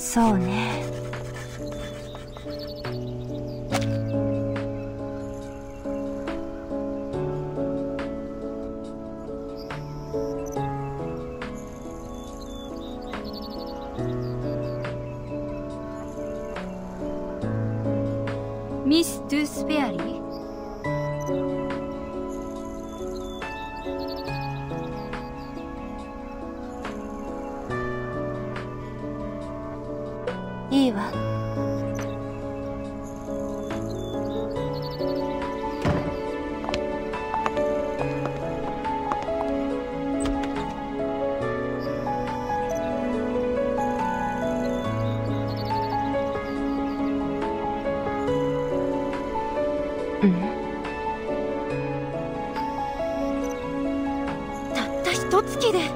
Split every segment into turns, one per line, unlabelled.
そうね。
ミス・トゥースフェアリー。
いいわ。うん。
たった一月で。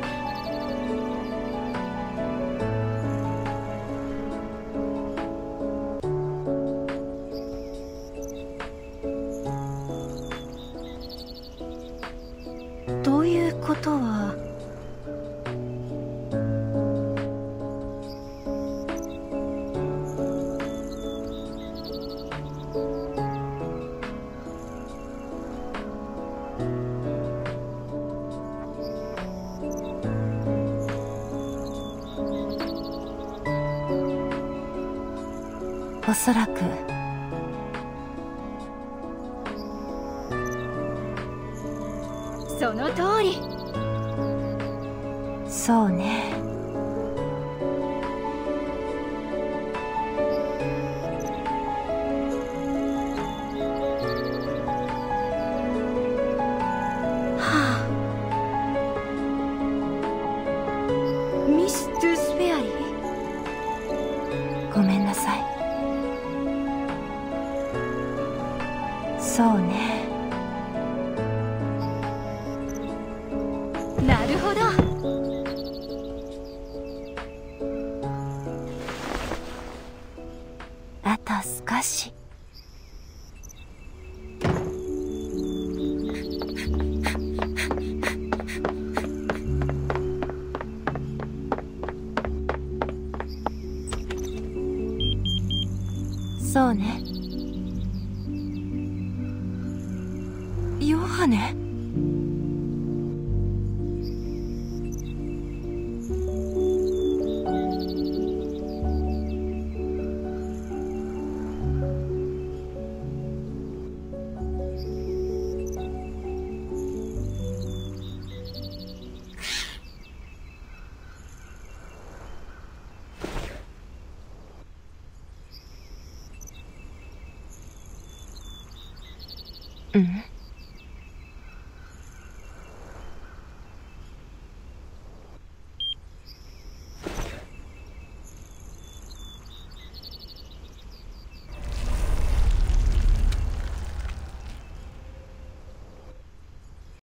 ということは。
おそらく
その通り。
そうね。
はあ。ミス・トゥースフェアリー。
ごめんなさい。そうね。
なるほど。
あと少し。そうね。